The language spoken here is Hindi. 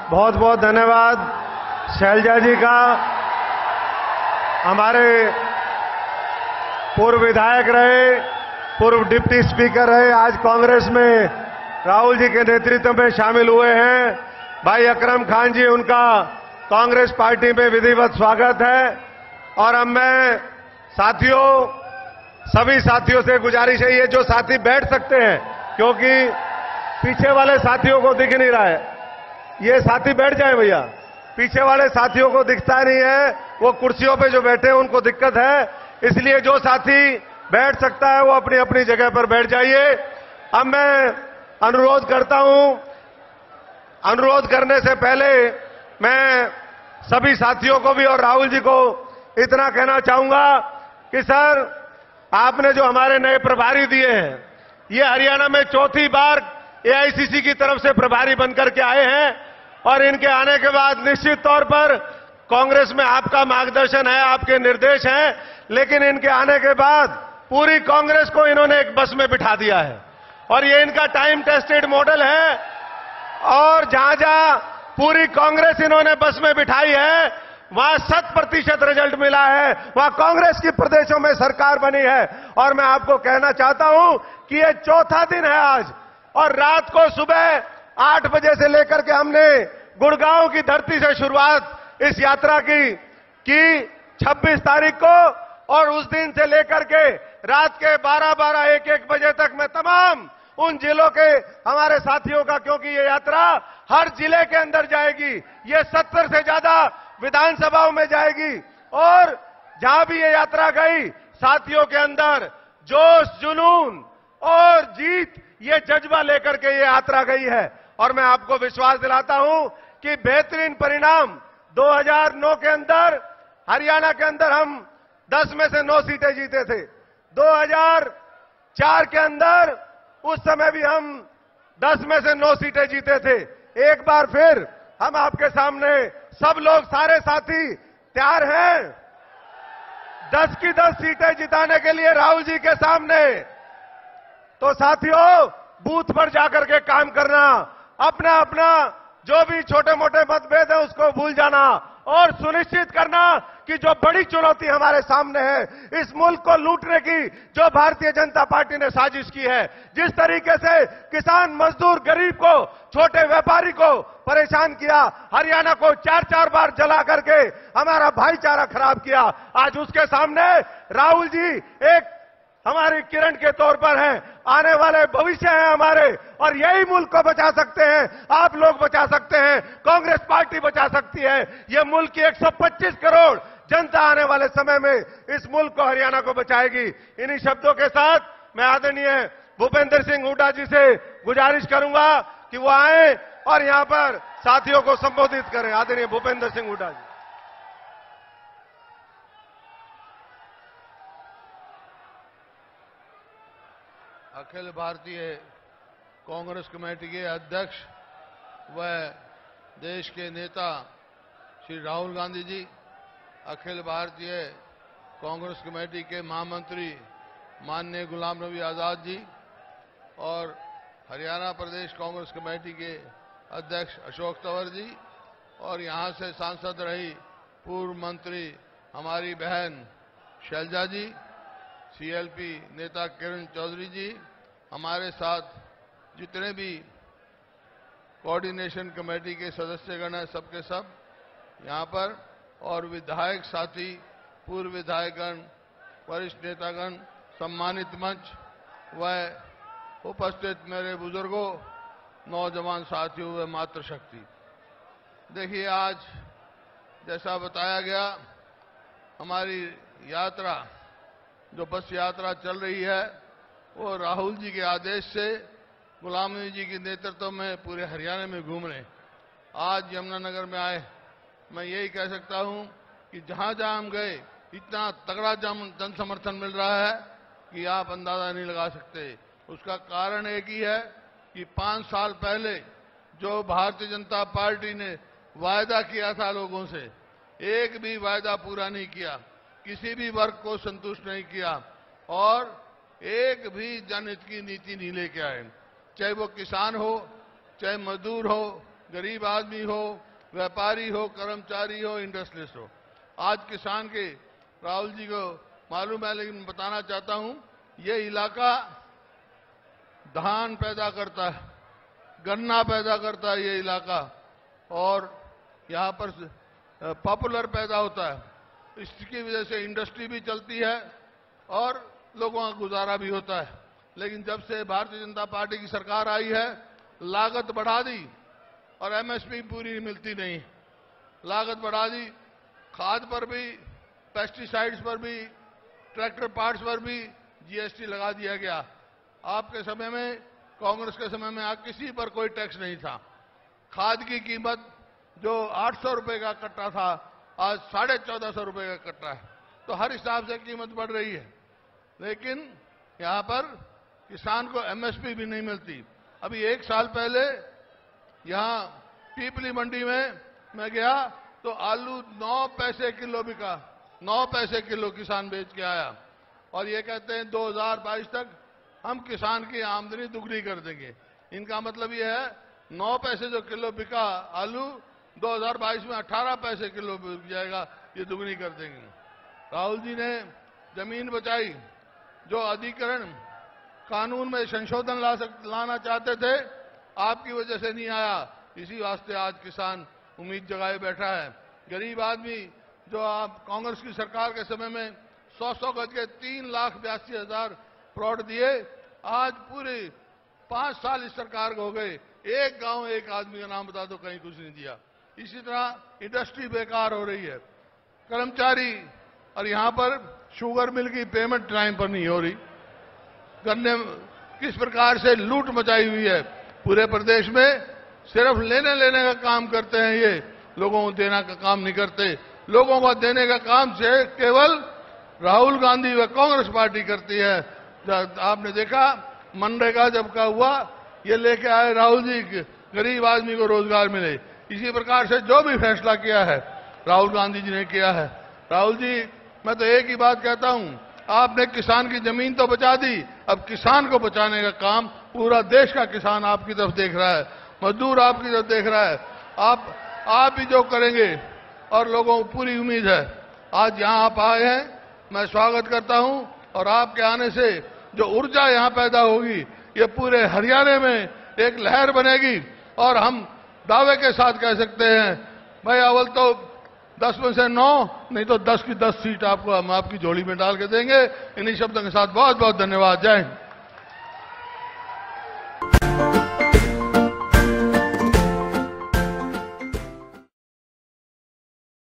बहुत बहुत धन्यवाद शैलजा जी का। हमारे पूर्व विधायक रहे, पूर्व डिप्टी स्पीकर रहे, आज कांग्रेस में राहुल जी के नेतृत्व में शामिल हुए हैं। भाई अकरम खान जी, उनका कांग्रेस पार्टी में विधिवत स्वागत है। और अब मैं सभी साथियों से गुजारिश है, ये जो साथी बैठ सकते हैं, क्योंकि पीछे वाले साथियों को दिख नहीं रहा है, ये साथी बैठ जाए भैया। पीछे वाले साथियों को दिखता नहीं है, वो कुर्सियों पे जो बैठे हैं उनको दिक्कत है, इसलिए जो साथी बैठ सकता है वो अपनी अपनी जगह पर बैठ जाइए। अब मैं अनुरोध करता हूं, अनुरोध करने से पहले मैं सभी साथियों को भी और राहुल जी को इतना कहना चाहूंगा कि सर, आपने जो हमारे नए प्रभारी दिए हैं, ये हरियाणा में चौथी बार एआईसीसी की तरफ से प्रभारी बनकर के आए हैं और इनके आने के बाद निश्चित तौर पर कांग्रेस में आपका मार्गदर्शन है, आपके निर्देश हैं, लेकिन इनके आने के बाद पूरी कांग्रेस को इन्होंने एक बस में बिठा दिया है और ये इनका टाइम टेस्टेड मॉडल है। और जहां जहां पूरी कांग्रेस इन्होंने बस में बिठाई है, वहां 100% रिजल्ट मिला है, वहां कांग्रेस की प्रदेशों में सरकार बनी है। और मैं आपको कहना चाहता हूं कि ये चौथा दिन है आज, और रात को सुबह 8 बजे से लेकर के हमने गुड़गांव की धरती से शुरुआत इस यात्रा की 26 तारीख को, और उस दिन से लेकर के रात के 12-12, 1-1 बजे तक मैं तमाम उन जिलों के हमारे साथियों का, क्योंकि ये यात्रा हर जिले के अंदर जाएगी, ये 70 से ज्यादा विधानसभाओं में जाएगी, और जहां भी ये यात्रा गई, साथियों के अंदर जोश, जुनून और जीत, ये जज्बा लेकर के ये यात्रा गई है। और मैं आपको विश्वास दिलाता हूं कि बेहतरीन परिणाम 2009 के अंदर हरियाणा के अंदर हम 10 में से 9 सीटें जीते थे। 2004 के अंदर उस समय भी हम 10 में से 9 सीटें जीते थे। एक बार फिर हम आपके सामने सब लोग, सारे साथी तैयार हैं 10 की 10 सीटें जिताने के लिए राहुल जी के सामने। तो साथियों, बूथ पर जाकर के काम करना, अपना अपना जो भी छोटे मोटे मतभेद है उसको भूल जाना, और सुनिश्चित करना कि जो बड़ी चुनौती हमारे सामने है, इस मुल्क को लूटने की जो भारतीय जनता पार्टी ने साजिश की है, जिस तरीके से किसान, मजदूर, गरीब को, छोटे व्यापारी को परेशान किया, हरियाणा को 4-4 बार जला करके हमारा भाईचारा खराब किया, आज उसके सामने राहुल जी एक हमारी किरण के तौर पर हैं, आने वाले भविष्य हैं हमारे, और यही मुल्क को बचा सकते हैं, आप लोग बचा सकते हैं, कांग्रेस पार्टी बचा सकती है। ये मुल्क की 125 करोड़ जनता आने वाले समय में इस मुल्क को, हरियाणा को बचाएगी। इन्हीं शब्दों के साथ मैं आदरणीय भूपेंद्र सिंह हुड्डा जी से गुजारिश करूंगा कि वो आए और यहां पर साथियों को संबोधित करें। आदरणीय भूपेंद्र सिंह हुड्डा जी। अखिल भारतीय कांग्रेस कमेटी के अध्यक्ष व देश के नेता श्री राहुल गांधी जी, अखिल भारतीय कांग्रेस कमेटी के महामंत्री माननीय गुलाम नबी आजाद जी, और हरियाणा प्रदेश कांग्रेस कमेटी के अध्यक्ष अशोक तंवर जी, और यहां से सांसद रही पूर्व मंत्री हमारी बहन शैलजा जी, सीएलपी नेता किरण चौधरी जी, हमारे साथ जितने भी कोऑर्डिनेशन कमेटी के सदस्यगण हैं, सबके सब यहां पर, और विधायक साथी, पूर्व विधायकगण, वरिष्ठ नेतागण, सम्मानित मंच व उपस्थित मेरे बुजुर्गों, नौजवान साथियों व मातृशक्ति। देखिए, आज जैसा बताया गया, हमारी यात्रा, जो बस यात्रा चल रही है, वो राहुल जी के आदेश से गुलाम नबी जी के नेतृत्व में पूरे हरियाणा में घूम रहे हैं। आज यमुनानगर में आए, मैं यही कह सकता हूं कि जहां जहां हम गए, इतना तगड़ा जन समर्थन मिल रहा है कि आप अंदाजा नहीं लगा सकते। उसका कारण एक ही है कि 5 साल पहले जो भारतीय जनता पार्टी ने वायदा किया था लोगों से, एक भी वायदा पूरा नहीं किया, किसी भी वर्ग को संतुष्ट नहीं किया, और एक भी जनहित की नीति नहीं लेके आए। चाहे वो किसान हो, चाहे मजदूर हो, गरीब आदमी हो, व्यापारी हो, कर्मचारी हो, इंडस्ट्रियलिस्ट हो। आज किसान के राहुल जी को मालूम है, लेकिन बताना चाहता हूं, ये इलाका धान पैदा करता है, गन्ना पैदा करता है ये इलाका, और यहाँ पर पॉपुलर पैदा होता है। इसकी वजह से इंडस्ट्री भी चलती है और लोगों का गुजारा भी होता है। लेकिन जब से भारतीय जनता पार्टी की सरकार आई है, लागत बढ़ा दी और एमएसपी पूरी मिलती नहीं। लागत बढ़ा दी, खाद पर भी, पेस्टिसाइड्स पर भी, ट्रैक्टर पार्ट्स पर भी जीएसटी लगा दिया गया। आपके समय में, कांग्रेस के समय में किसी पर कोई टैक्स नहीं था। खाद की कीमत जो 800 रुपए का कट्टा था, आज 1450 रुपए का कट्टा है। तो हर हिसाब से कीमत बढ़ रही है, लेकिन यहां पर किसान को एमएसपी भी नहीं मिलती। अभी 1 साल पहले यहां पीपली मंडी में मैं गया तो आलू 9 पैसे किलो बिका, 9 पैसे किलो किसान बेच के आया, और ये कहते हैं 2022 तक हम किसान की आमदनी दुगनी कर देंगे। इनका मतलब ये है 9 पैसे जो किलो बिका आलू, 2022 में 18 पैसे किलो बिक जाएगा, ये दुगनी कर देंगे। राहुल जी ने जमीन बचाई, जो अधिकरण कानून में संशोधन लाना चाहते थे, आपकी वजह से नहीं आया। इसी वास्ते आज किसान उम्मीद जगाए बैठा है। गरीब आदमी जो आप कांग्रेस की सरकार के समय में 100 गज के 3,82,000 प्लॉट दिए, आज पूरे 5 साल इस सरकार को हो गए, एक गांव एक आदमी का नाम बता दो कहीं कुछ नहीं दिया। इसी तरह इंडस्ट्री बेकार हो रही है, कर्मचारी, और यहां पर शुगर मिल की पेमेंट टाइम पर नहीं हो रही। गन्ने किस प्रकार से लूट मचाई हुई है पूरे प्रदेश में। सिर्फ लेने का काम करते हैं ये, लोगों को देना का काम नहीं करते। लोगों को देने का काम से केवल राहुल गांधी व कांग्रेस पार्टी करती है। आपने देखा मनरेगा जब का हुआ, ये लेके आए राहुल जी, गरीब आदमी को रोजगार मिले। इसी प्रकार से जो भी फैसला किया है राहुल गांधी जी ने किया है। राहुल जी, मैं तो एक ही बात कहता हूं, आपने किसान की जमीन तो बचा दी, अब किसान को बचाने का काम पूरा देश का किसान आपकी तरफ देख रहा है, मजदूर आपकी तरफ देख रहा है। आप भी जो करेंगे, और लोगों को पूरी उम्मीद है। आज यहां आप आए हैं, मैं स्वागत करता हूं, और आपके आने से जो ऊर्जा यहां पैदा होगी, ये पूरे हरियाणा में एक लहर बनेगी। और हम दावे के साथ कह सकते हैं, भाई अव्वल तो 10 में से 9, नहीं तो 10 की 10 सीट आपको हम आपकी झोली में डाल के देंगे। इन्हीं शब्दों के साथ बहुत बहुत धन्यवाद। जय हिंद।